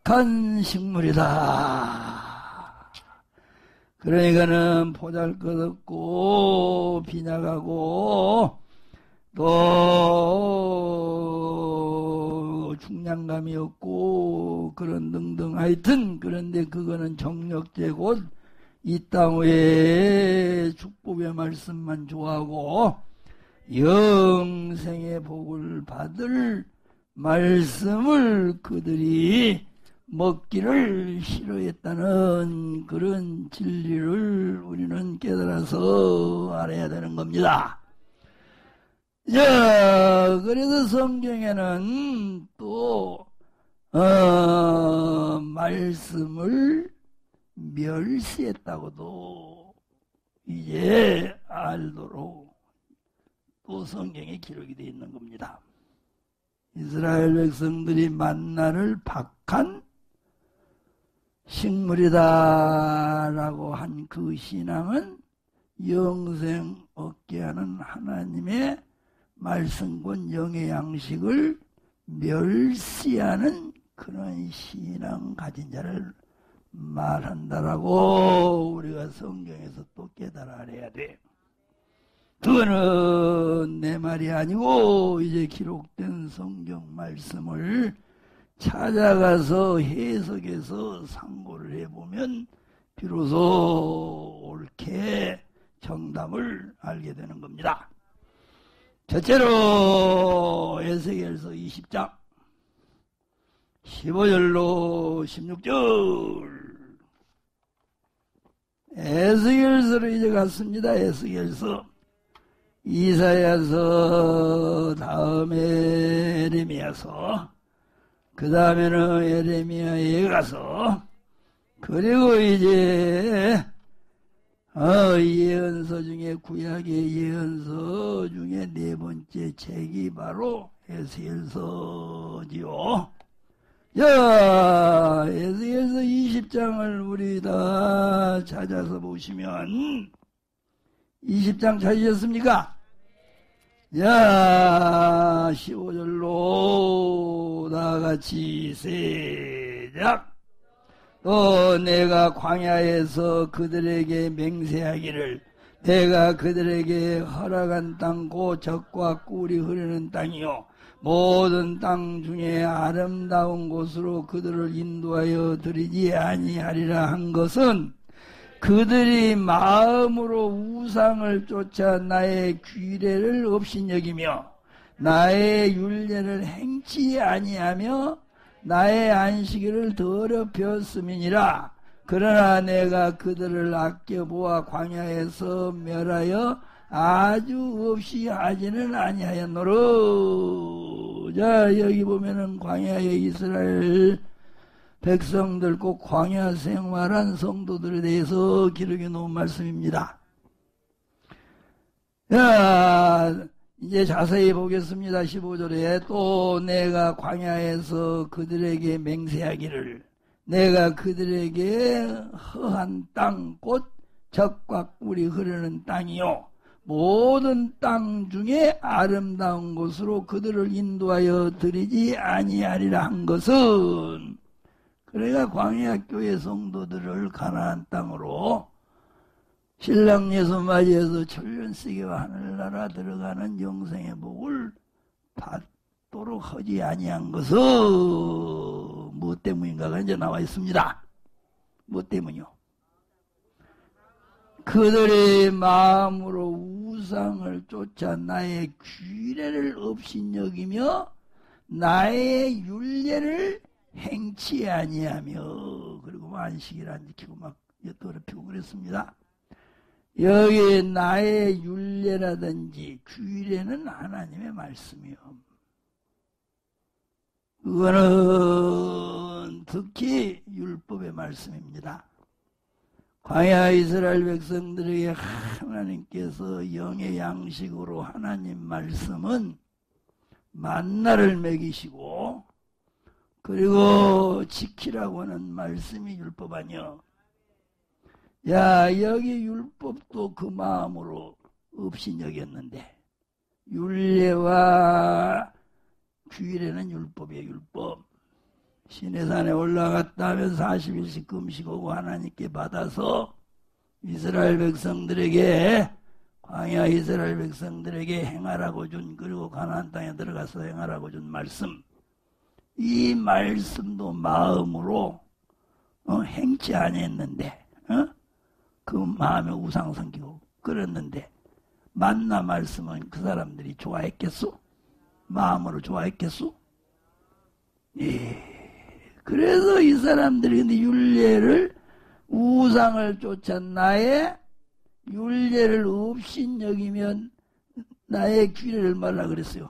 박한 식물이다. 그러니까는 보잘것없고 빈약하고 또 중량감이 없고 그런 등등 하여튼 그런데 그거는 정력제 곧 이 땅 외에 축복의 말씀만 좋아하고 영생의 복을 받을 말씀을 그들이 먹기를 싫어했다는 그런 진리를 우리는 깨달아서 알아야 되는 겁니다. 자, 그래서 성경에는 또 말씀을 멸시했다고도 이제 알도록 또 성경에 기록이 되어 있는 겁니다. 이스라엘 백성들이 만나를 박한 식물이다라고 한 그 신앙은 영생 얻게 하는 하나님의 말씀권 영의 양식을 멸시하는 그런 신앙 가진 자를 말한다라고 우리가 성경에서 또 깨달아 알아야 돼. 그거는 내 말이 아니고 이제 기록된 성경 말씀을 찾아가서 해석해서 상고를 해보면 비로소 옳게 정답을 알게 되는 겁니다. 첫째로 에스겔서 20장 15절로 16절 에스겔서로 이제 갔습니다. 에스겔서 이사야서 다음에 에레미야서 그 다음에는 에레미야에 가서 그리고 이제 예언서 중에 구약의 예언서 중에 네 번째 책이 바로 에스겔서지요. 자, 에스겔서 20장을 우리 다 찾아서 보시면 20장 찾으셨습니까? 자, 15절로 다같이 시작. 또 내가 광야에서 그들에게 맹세하기를 내가 그들에게 허락한 땅 곧 젖과 꿀이 흐르는 땅이요 모든 땅 중에 아름다운 곳으로 그들을 인도하여 드리지 아니하리라 한 것은 그들이 마음으로 우상을 쫓아 나의 규례를 업신여기며 나의 율례를 행치 아니하며 나의 안식일을 더럽혔음이니라. 그러나 내가 그들을 아껴보아 광야에서 멸하여 아주 없이 하지는 아니하였노라. 자, 여기 보면은 광야의 이스라엘 백성들 꼭 광야 생활한 성도들에 대해서 기록해 놓은 말씀입니다. 자, 이제 자세히 보겠습니다. 15절에 또 내가 광야에서 그들에게 맹세하기를 내가 그들에게 허한 땅 곧 젖과 꿀이 흐르는 땅이요 모든 땅 중에 아름다운 곳으로 그들을 인도하여 드리지 아니하리라 한 것은 그래가 광야 교회 성도들을 가나안 땅으로 신랑 예수 맞이해서 천년세계와 하늘나라 들어가는 영생의 복을 받도록 하지 아니한 것은 무엇 때문인가가 이제 나와 있습니다. 무엇 때문이요? 그들의 마음으로 우상을 쫓아 나의 규례를 업신여기며 나의 율례를 행치 아니하며 그리고 안식일 안 지키고 막 더럽히고 그랬습니다. 여기 나의 율례라든지 규례는 하나님의 말씀이요. 그거는 특히 율법의 말씀입니다. 광야 이스라엘 백성들에게 하나님께서 영의 양식으로 하나님 말씀은 만나를 먹이시고 그리고 지키라고 하는 말씀이 율법 아니요. 야, 여기 율법도 그 마음으로 업신여겼는데 율례와 규례는 율법이에요. 율법. 시내산에 올라갔다 하면 40일씩 금식하고 하나님께 받아서 이스라엘 백성들에게, 광야 이스라엘 백성들에게 행하라고 준, 그리고 가나안 땅에 들어가서 행하라고 준 말씀, 이 말씀도 마음으로 행치 아니했는데 그 마음에 우상 섬기고 그랬는데 만나 말씀은 그 사람들이 좋아했겠소? 마음으로 좋아했겠소? 예. 그래서 이 사람들이 근데 율례를, 우상을 쫓아 나의 율례를 업신여기면 나의 규례를 말라 그랬어요.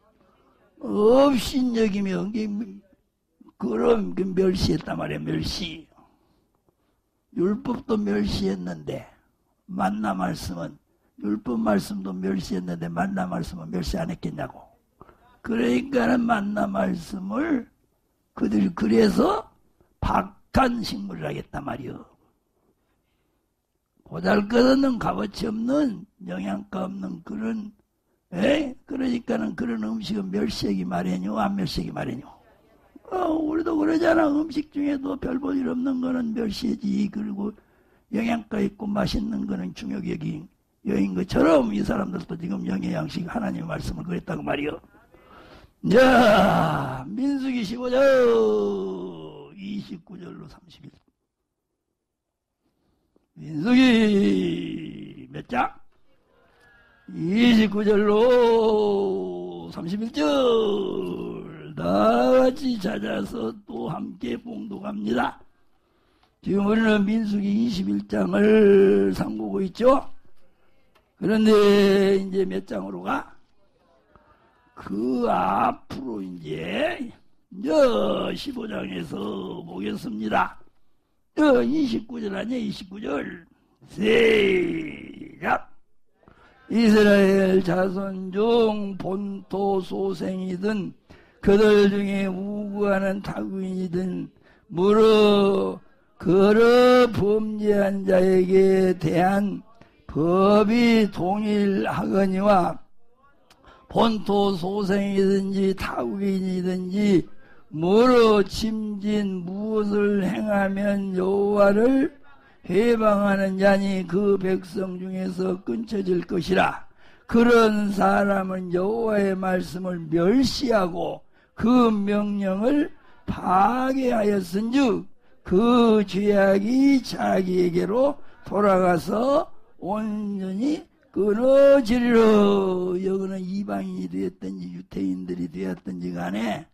업신여기면 그럼 멸시했단 말이야. 멸시. 율법도 멸시했는데 만나 말씀은, 율법 말씀도 멸시했는데 만나 말씀은 멸시 안 했겠냐고. 그러니까는 만나 말씀을 그들이 그래서 박한 식물을 하겠단 말이요. 보잘것없는 값어치 없는 영양가 없는 그런, 그러니까는 그런 음식은 멸시하기 마련이요, 안 멸시하기 마련이요. 우리도 그러잖아. 음식 중에도 별 볼 일 없는 거는 멸시하지. 그리고 영양가 있고 맛있는 거는 중요하게 여긴 것처럼 이 사람들도 지금 영양식 하나님의 말씀을 그랬다고 말이요. 자, 민수기 15장 29절로 31절. 민수기 몇 장? 29절로 31절. 다같이 찾아서 또 함께 봉독합니다. 지금 우리는 민수기 21장을 삼고고 있죠? 그런데 이제 몇 장으로 가? 그 앞으로 이제 15장에서 보겠습니다. 29절 아니야? 29절. 시작. 이스라엘 자손 중 본토 소생이든 그들 중에 우구하는 타국인이든 무릇 걸어 범죄한 자에게 대한 법이 동일하거니와 본토 소생이든지 타국인이든지 무릇 침진 무엇을 행하면 여호와를 회방하는 자니 그 백성 중에서 끊쳐질 것이라. 그런 사람은 여호와의 말씀을 멸시하고 그 명령을 파괴하였은즉 그 죄악이 자기에게로 돌아가서 온전히 끊어지리라. 여기는 이방인이 되었든지 유태인들이 되었든지 간에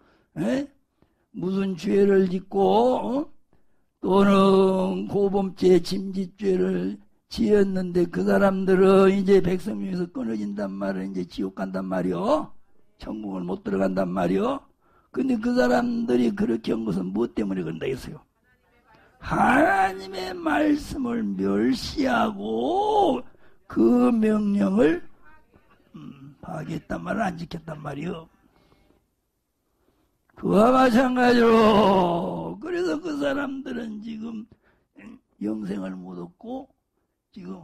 무슨 죄를 짓고 또는 고범죄 침짓죄를 지었는데 그 사람들은 이제 백성 중에서 끊어진단 말은 이제 지옥 간단 말이요. 천국을 못 들어간단 말이요. 근데 그 사람들이 그렇게 한 것은 무엇 때문에 그런다 했어요? 하나님의 말씀을 멸시하고 그 명령을 파괴했단 말을 안 지켰단 말이요. 그와 마찬가지로 그래서 그 사람들은 지금 영생을 못 얻고 지금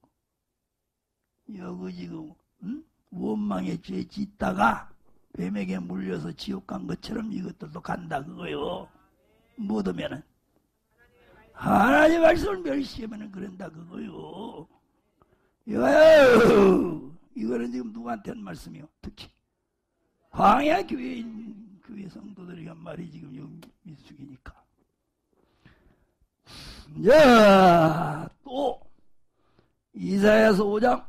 여기 지금 원망의 죄 짓다가 뱀에게 물려서 지옥 간 것처럼 이것들도 간다 그거요. 못 오면은 하나님의 말씀을 멸시하면은 그런다 그거요. 이거는 지금 누구한테 한 말씀이요? 특히 광야 교회인 교회 성도들이 한 말이 지금 민수기니까. 자, 또 이사야서 5장.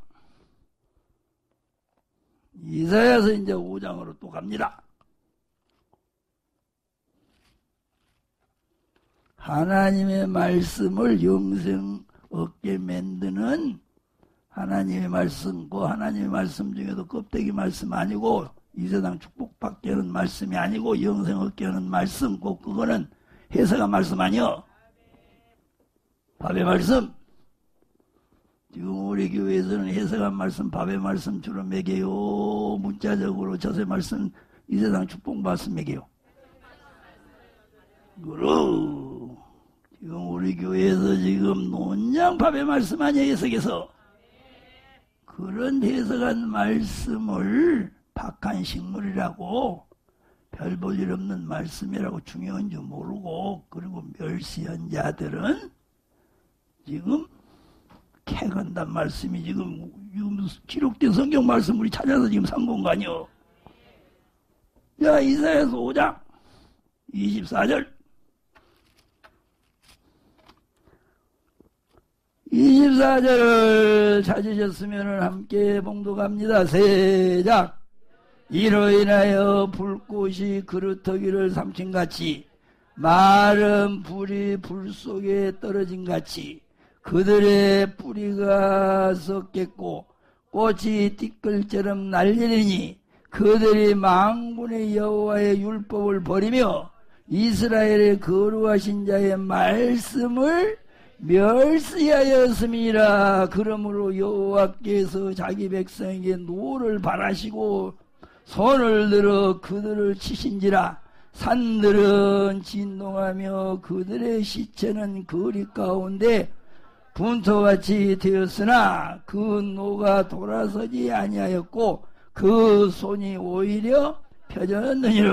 이사야서 이제 5장으로 또 갑니다. 하나님의 말씀을 영생 얻게 만드는 하나님의 말씀, 그 하나님의 말씀 중에도 껍데기 말씀 아니고 이 세상 축복받게 하는 말씀이 아니고 영생 얻게 하는 말씀, 꼭 그거는 해석한 말씀 아니요. 밥의 말씀. 지금 우리 교회에서는 해석한 말씀, 밥의 말씀 주로 매겨요. 문자적으로 저세 말씀, 이 세상 축복 말씀 매겨요. 그럼 지금 우리 교회에서 지금 논장 밥의 말씀 아니에요. 해석해서. 그런 해석한 말씀을 박한 식물이라고 별 볼 일 없는 말씀이라고 중요한 줄 모르고, 그리고 멸시한 자들은 지금 캐간단 말씀이 지금 기록된 성경 말씀 우리 찾아서 지금 산 건가요? 자, 이사야서 5장 24절 24절을 찾으셨으면 함께 봉독합니다. 세작. 이로 인하여 불꽃이 그루터기를 삼킨같이 마른 불이 불 속에 떨어진같이 그들의 뿌리가 썩겠고 꽃이 티끌처럼 날리리니 그들이 만군의 여호와의 율법을 버리며 이스라엘의 거룩하신 자의 말씀을 멸시하였음이라. 그러므로 여호와께서 자기 백성에게 노를 바라시고 손을 들어 그들을 치신지라. 산들은 진동하며 그들의 시체는 거리 가운데 분토같이 되었으나 그 노가 돌아서지 아니하였고 그 손이 오히려 펴졌느니라.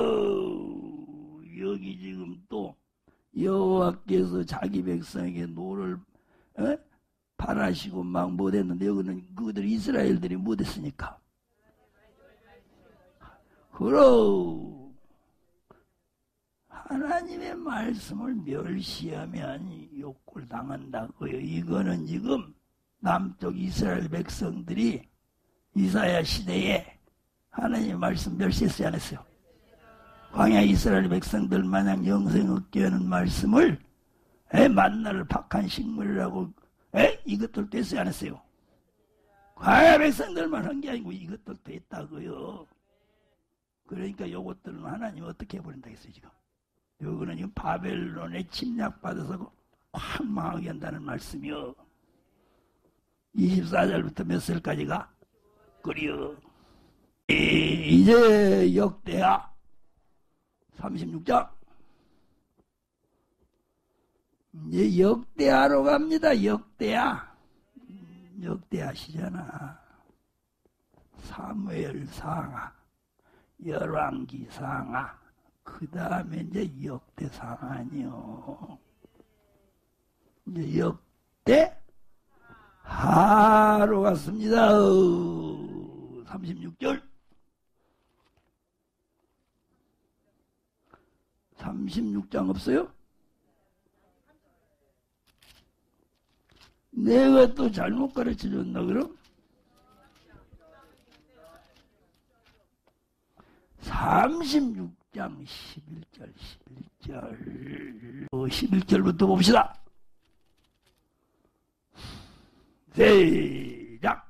여기 지금 또 여호와께서 자기 백성에게 노를 바라시고 막 못했는데 여기는 그들 이스라엘들이 못했으니까. 그럼 하나님의 말씀을 멸시하면 욕을 당한다고요. 이거는 지금 남쪽 이스라엘 백성들이 이사야 시대에 하나님의 말씀 멸시했어요, 안 했어요? 광야 이스라엘 백성들 마냥 영생 얻게 하는 말씀을 만나를 박한 식물이라고 이것들도 했어요, 안 했어요? 광야 백성들만 한 게 아니고 이것들도 했다고요. 그러니까 요것들은 하나님 어떻게 해버린다 했어요, 지금. 요거는 지금 바벨론에 침략받아서 확 망하게 한다는 말씀이요. 24절부터 몇 절까지가? 그리요. 이제 역대하 36장. 이제 역대하로 갑니다. 역대하. 역대하시잖아. 사무엘 상하, 열왕기 상하, 그 다음에 이제 역대 상하니요. 이제 역대 하로 갔습니다. 36절. 36장 없어요? 내가 또 잘못 가르쳐 줬나 그럼? 36장 11절 11절부터 봅시다. 시작.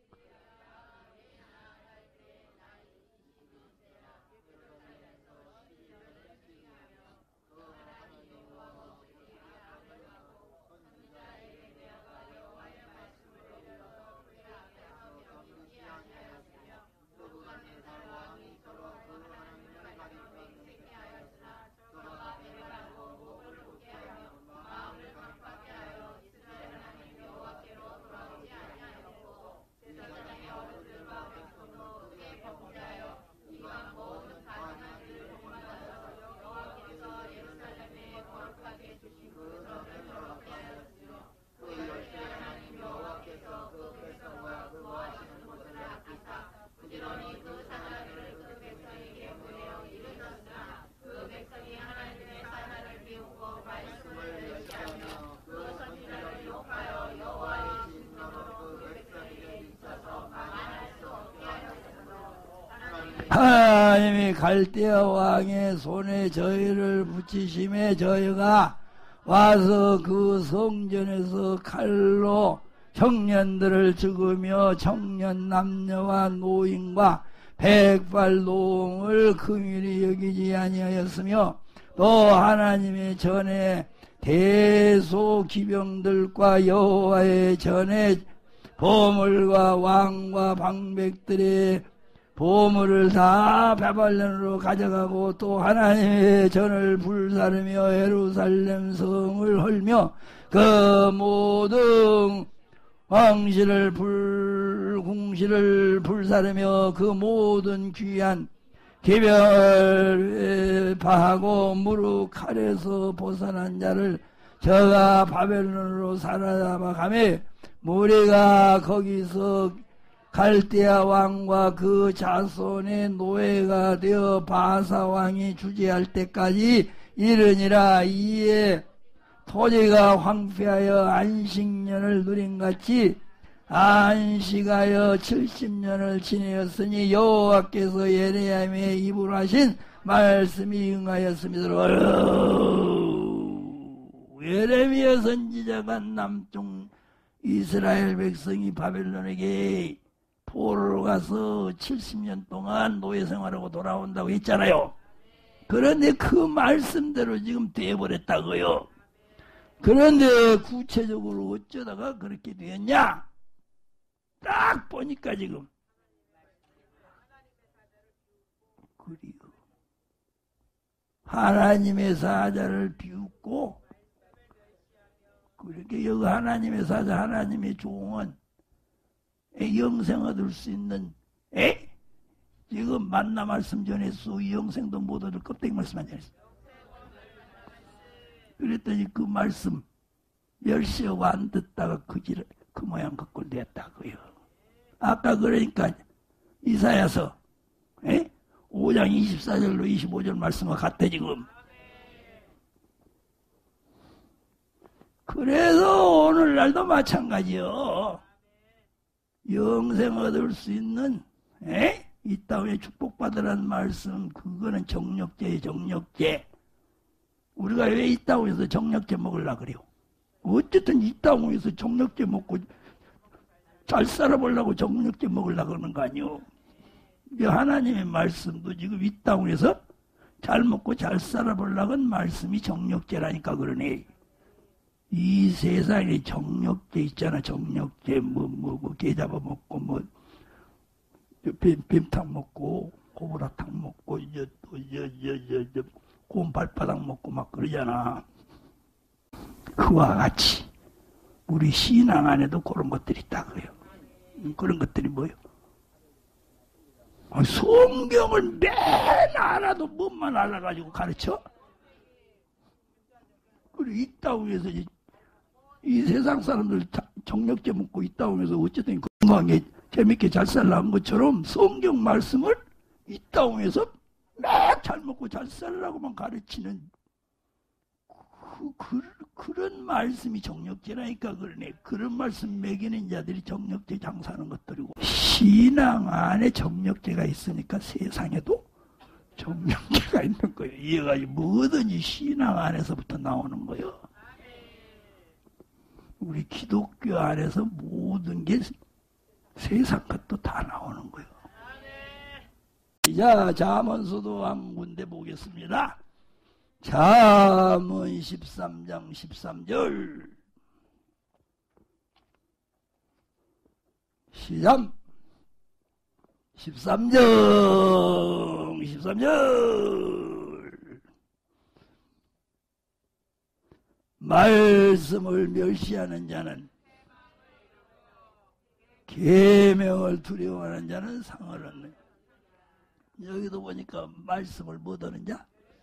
하나님이 갈대아 왕의 손에 저희를 붙이심에 저희가 와서 그 성전에서 칼로 청년들을 죽으며 청년 남녀와 노인과 백발노홍을 긍휼히 여기지 아니하였으며 또 하나님의 전에 대소기병들과 여호와의 전에 보물과 왕과 방백들의 보물을 다 바벨론으로 가져가고 또 하나님의 전을 불사르며 예루살렘 성을 헐며 그 모든 궁시를 불사르며 그 모든 귀한 기별을 파하고 무릎 칼에서 벗어난 자를 저가 바벨론으로 사로잡아 가매 무리가 거기서 갈대아 왕과 그 자손의 노예가 되어 바사 왕이 주재할 때까지 이르니라. 이에 토지가 황폐하여 안식년을 누린같이 안식하여 70년을 지내었으니 여호와께서 예레미야의 입으로 하신 말씀이 응하였음이더라. 예레미야 선지자가 남쪽 이스라엘 백성이 바벨론에게 포로로 가서 70년 동안 노예 생활하고 돌아온다고 했잖아요. 그런데 그 말씀대로 지금 돼버렸다고요. 그런데 구체적으로 어쩌다가 그렇게 되었냐? 딱 보니까 지금 그리고 하나님의 사자를 비웃고, 그렇게 여기 하나님의 사자, 하나님의 종은 영생 얻을 수 있는, 지금 만나 말씀 전했어. 영생도 못 얻을 껍데기 말씀 안 전했어. 그랬더니 그 말씀 멸시하고 안 듣다가 그 모양 그 꼴 됐다고요. 아까 그러니까 이사야서 5장 24절로 25절 말씀과 같아 지금. 그래서 오늘날도 마찬가지요. 영생 얻을 수 있는 이 땅에 축복받으라는 말씀, 그거는 정력제예요. 정력제. 우리가 왜 이 땅에서 정력제 먹으려고 그래요? 어쨌든 이 땅에서 정력제 먹고 잘 살아보려고 정력제 먹으려고 그러는 거 아니요. 하나님의 말씀도 지금 이 땅에서 잘 먹고 잘 살아보려고 하는 말씀이 정력제라니까 그러네. 이 세상에 정력제 있잖아. 정력제 게 잡아 먹고 뱀탕 먹고 고구라탕 먹고 고운 발바닥 먹고 막 그러잖아. 그와 같이 우리 신앙 안에도 그런 것들이 있다고요. 그런 것들이 뭐요? 성경을 맨 알아도 뭐만 알아가지고 가르쳐? 그리고 이 땅에서 이 세상 사람들 정력제 먹고 이 땅에서 어쨌든 건강하게 재밌게 잘 살라는 것처럼 성경 말씀을 이 땅에서 막 잘 먹고 잘 살라고만 가르치는 그런 말씀이 정력제라니까 그러네. 그런 말씀 매기는 자들이 정력제 장사하는 것들이고, 신앙 안에 정력제가 있으니까 세상에도 정력제가 있는 거예요. 이해가지고 뭐든지 신앙 안에서부터 나오는 거예요. 우리 기독교 안에서 모든 게 세상 것도 다 나오는 거예요. 자, 잠언서도 한 군데 보겠습니다. 잠언 13장 13절 시작. 13절 말씀을 멸시하는 자는, 계명을 두려워하는 자는 상을 얻는. 여기도 보니까 말씀을 못 얻는 자,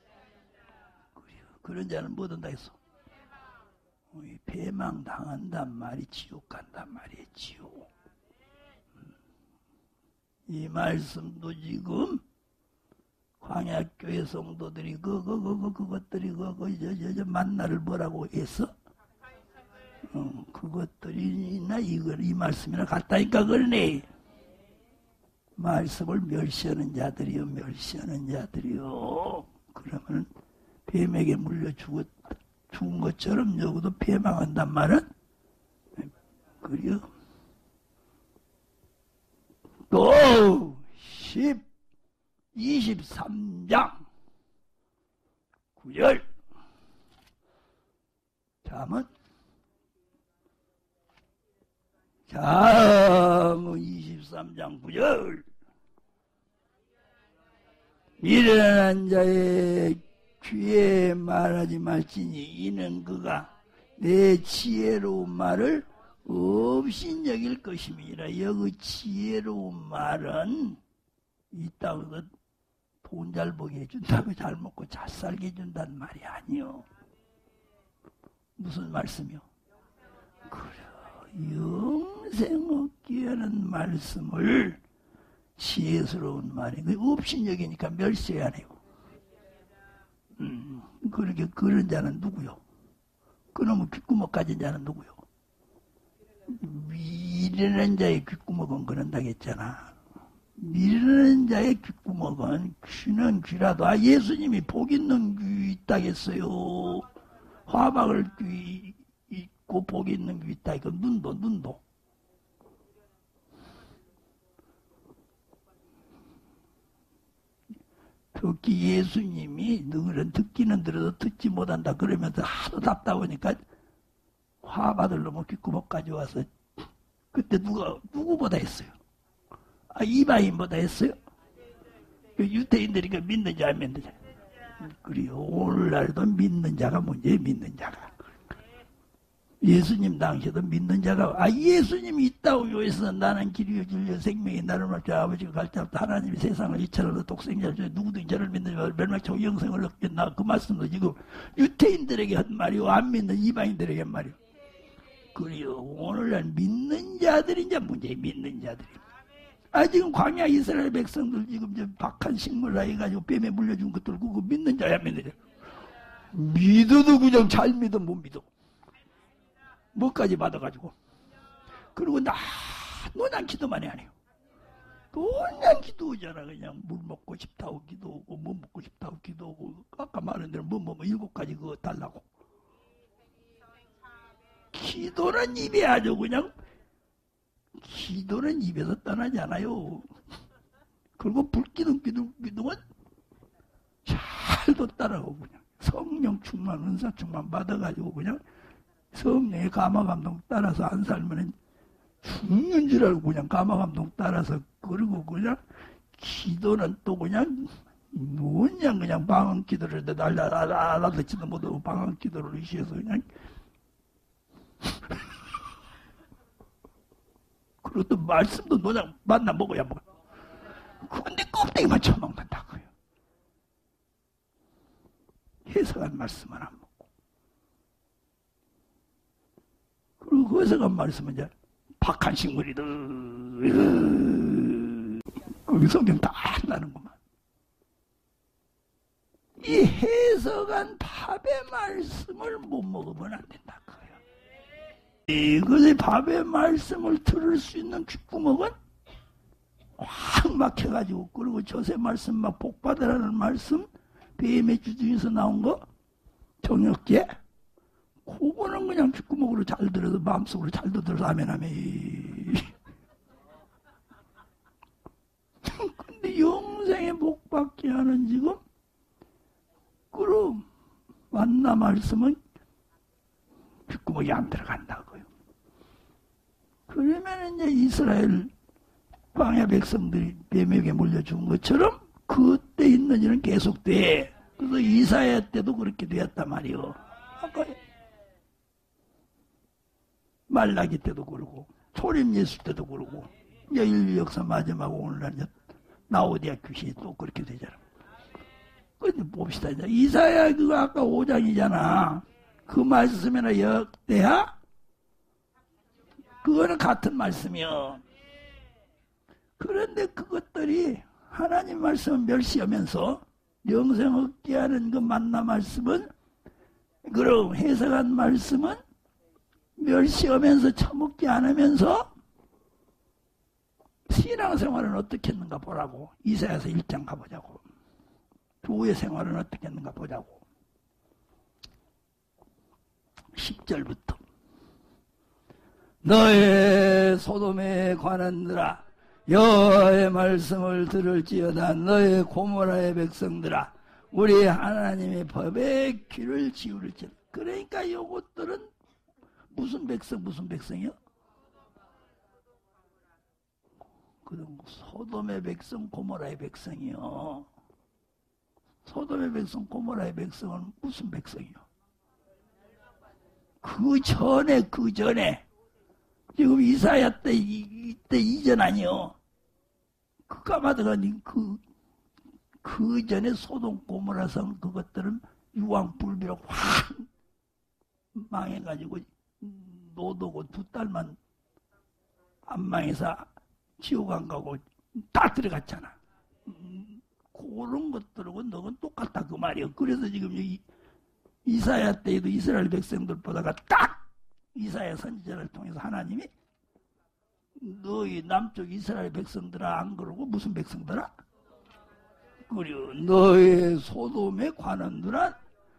그런 자는 못 얻는다 했어. 배망당한단 말이 지옥 간단 말이에요. 지옥. 이 말씀도 지금 광야교회 성도들이 그것들이 만나를 뭐라고 했어? 그것들이나 이 말씀이나 같다니까 그러네. 말씀을 멸시하는 자들이요, 멸시하는 자들이요. 그러면 뱀에게 물려 죽은 것처럼 여기도 폐망한단 말은, 그래요. 또 23장 9절 잠언 23장 9절 미련한 자의 귀에 말하지 말지니 이는 그가 내 지혜로운 말을 없인 여길 것임이라. 여기 지혜로운 말은 이 땅에서 돈 잘 벌게 해준다고 잘 먹고 잘 살게 해준다는 말이 아니요. 무슨 말씀이요? 그래, 영생 얻기 하는 말씀을 지혜스러운 말이 업신여기니까 멸시해야 해요. 그렇게 그런 자는 누구요? 그놈의 귓구멍 가진 자는 누구요? 미련한 자의 귓구멍은 그런다고 했잖아. 미련한 자의 귓구멍은 귀는 귀라도 예수님이 복 있는 귀 있다고 했어요. 화박을 귀 있고 복 있는 귀 있다. 이거 눈도 특히 예수님이 너희는 듣기는 들어도 듣지 못한다 그러면서 하도 답답하니까 화받을 놈의 귓구멍까지 와서 그때 누구보다 했어요? 이방인보다 했어요? 유태인들이 믿는지 안 믿는지. 그래요. 오늘날도 믿는 자가 문제예요. 믿는 자가. 예수님 당시에도 믿는 자가 예수님이 있다고 요해서 나는 길이요 진리요 생명이 나를 말자 아버지가 갈자부터 하나님이 세상을 이처럼 독생자를 주에 누구든지 저를 믿는 자 멸망하고 영생을 얻겠나 그 말씀도 지금 유태인들에게 한 말이요 안 믿는 이방인들에게 한 말이요. 그래요. 오늘날 믿는 자들이 이제 문제예요. 믿는 자들이. 지금 광야 이스라엘 백성들 지금 저 박한 식물라 해가지고 뱀에 물려준 것들 그거 믿는 자야 믿는 자. 믿어도 그냥 잘 믿어 못 믿어. 뭐까지 받아가지고. 그리고 노냥 기도만 해 안 해요. 노냥 기도잖아. 그냥 물 먹고 싶다고 기도하고 뭐 먹고 싶다고 기도하고 아까 말한 대로 뭐 7가지 그거 달라고. 기도는 입에 아주 그냥 기도는 입에서 떠나지 않아요. 그리고 불기둥은 잘도 따라가고 그냥 성령 충만 은사 충만 받아가지고 그냥 성령의 감화감동 따라서 안 살면 죽는 줄 알고 그냥 감화감동 따라서 그리고 그냥 기도는 또 그냥 뭐냐 그냥 방언 기도를 알아듣지도 못하고 방언 기도를 의시해서 그냥 그리고 또 말씀도 그냥 만나 먹어야 먹어. 그런데 껍데기만 처먹는다고요. 해석한 말씀은 안 먹고. 그리고 그 해석한 말씀은 이제 박한 식물이다. 거기 성경 다 한다는구만. 이 해석한 밥의 말씀을 못 먹으면 안 된다. 이것의 밥의 말씀을 들을 수 있는 귓구멍은 확 막혀가지고 그리고 저세 말씀 막 복받으라는 말씀 뱀의 주중에서 나온 거 정역계 그거는 그냥 귓구멍으로 잘 들어서 마음속으로 잘 들어서 아멘하면 근데 영생에 복받게 하는 지금 그럼 만나 말씀은 귓구멍이 안 들어간다고요. 그러면 이제 이스라엘 광야 백성들이 뱀에게 물려 죽은 것처럼 그때 있는 일은 계속돼. 그래서 이사야 때도 그렇게 되었단 말이요. 아까 말라기 때도 그러고 초림 예수 때도 그러고 이제 인류 역사 마지막 오늘날 이제 나오디아 귀신이 또 그렇게 되잖아. 근데 봅시다. 이제 이사야 그거 아까 5장이잖아. 그 말씀이나 역대하? 그거는 같은 말씀이요. 그런데 그것들이 하나님 말씀을 멸시하면서 영생 얻게 하는 그 만나 말씀은 그럼 해석한 말씀은 멸시하면서 처먹지 않으면서 신앙생활은 어떻게 했는가 보라고. 이사야서 1장 가보자고. 교회 생활은 어떻게 했는가 보자고. 10절부터 너의 소돔에 관한 들아 여호와의 말씀을 들을지어다. 너의 고모라의 백성들아 우리 하나님의 법에 귀를 기울일지어다. 그러니까 요것들은 무슨 백성이요? 그럼 소돔의 백성 고모라의 백성이요. 소돔의 백성 고모라의 백성은 무슨 백성이요? 그 전에 지금 이사야 때 이때 이전 아니요. 그 까마득한 그 전에 소돔 고모라 성 그것들은 유황불비로 확 망해가지고 노도고 두 딸만 안 망해서 지옥 안 가고 다 들어갔잖아. 그런 것들하고 너는 똑같다 그 말이야. 그래서 지금 여기 이사야 때에도 이스라엘 백성들보다가 딱 이사야 선지자를 통해서 하나님이 너희 남쪽 이스라엘 백성들아 안 그러고 무슨 백성들아? 그려 너의 소돔에 관원들아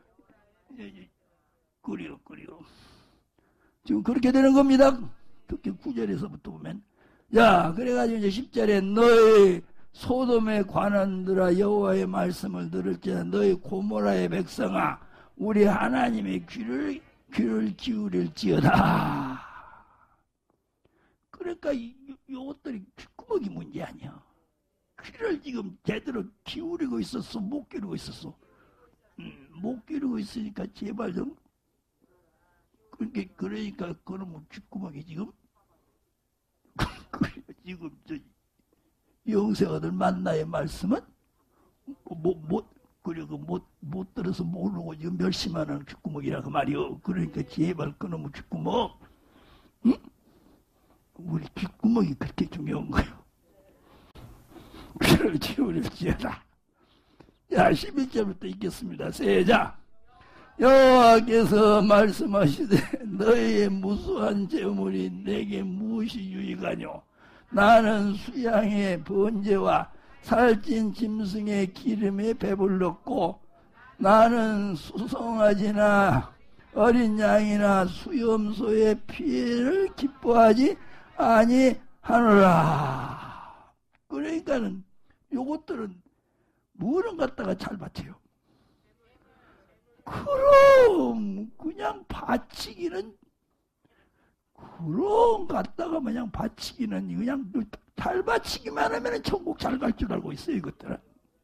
그려 지금 그렇게 되는 겁니다. 특히 9절에서부터 보면 야 그래가지고 이제 10절에 너의 소돔에 관원들아 여호와의 말씀을 들을지어다 너희 고모라의 백성아 우리 하나님의 귀를 기울일지어다. 그러니까 요것들이 귓구멍이 문제 아니야. 귀를 지금 제대로 기울이고 있었어? 못 기울이고 있었어? 못 기울이고 있으니까 제발 좀 그러니까 그러면 귓구멍이 지금 지금 저 영생아들 만나의 말씀은 못 들어서 모르고 지금 멸심하는 귓구멍이라 그 말이요. 그러니까 제발 그놈의 귓구멍, 응? 우리 귓구멍이 그렇게 중요한 거예요. 귀를 기울일지어다. 자, 11절부터 읽겠습니다. 세자. 여호와께서 말씀하시되 너희의 무수한 재물이 내게 무엇이 유익하뇨? 나는 수양의 번제와 살찐 짐승의 기름에 배불렀고 나는 수송아지나 어린 양이나 수염소의 피를 기뻐하지 아니하노라. 그러니까는 요것들은 뭐는 갖다가 잘 바쳐요. 그럼 그냥 바치기는 그럼 갖다가 그냥 바치기는 그냥 잘 바치기만 하면 천국 잘 갈 줄 알고 있어요. 이것들은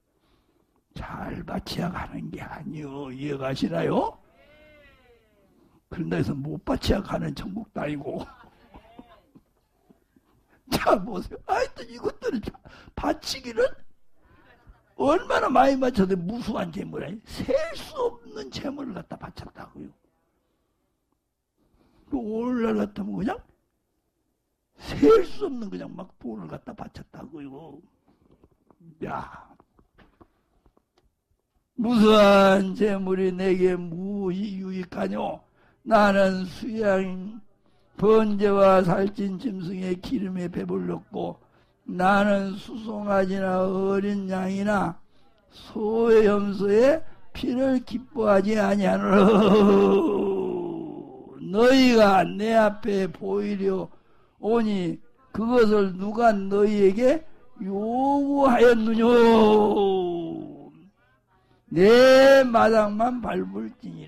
잘 바치야 가는 게 아니요. 이해가시나요? 그런다 해서 못 바치야 가는 천국도 아니고 자 보세요. 하여튼 이것들은 바치기는 얼마나 많이 바쳐도 무수한 재물이에요. 셀 수 없는 재물을 갖다 바쳤다고요. 오늘날 같으면 그냥 셀 수 없는 그냥 막 돈을 갖다 바쳤다고요. 야, 무수한 재물이 내게 무엇이 유익하뇨? 나는 수양 번제와 살찐 짐승의 기름에 배불렀고 나는 수송아지나 어린 양이나 소의 염소의 피를 기뻐하지 아니하노라. 너희가 내 앞에 보이려 오니 그것을 누가 너희에게 요구하였느뇨? 내 마당만 밟을지니